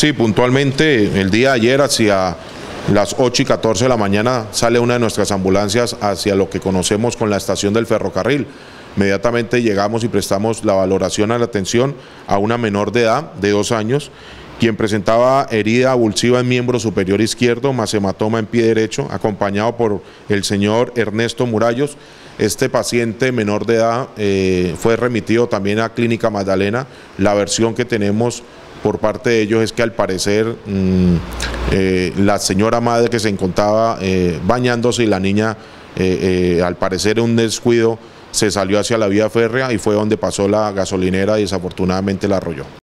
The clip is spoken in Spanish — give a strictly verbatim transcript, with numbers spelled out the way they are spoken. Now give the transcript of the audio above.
Sí, puntualmente el día de ayer hacia las ocho y catorce de la mañana sale una de nuestras ambulancias hacia lo que conocemos con la estación del ferrocarril. Inmediatamente llegamos y prestamos la valoración a la atención a una menor de edad de dos años, quien presentaba herida abulsiva en miembro superior izquierdo más hematoma en pie derecho, acompañado por el señor Ernesto Murallos. Este paciente menor de edad eh, fue remitido también a Clínica Magdalena. La versión que tenemos por parte de ellos es que al parecer mmm, eh, la señora madre que se encontraba eh, bañándose y la niña eh, eh, al parecer en un descuido se salió hacia la vía férrea y fue donde pasó la gasolinera y desafortunadamente la arrolló.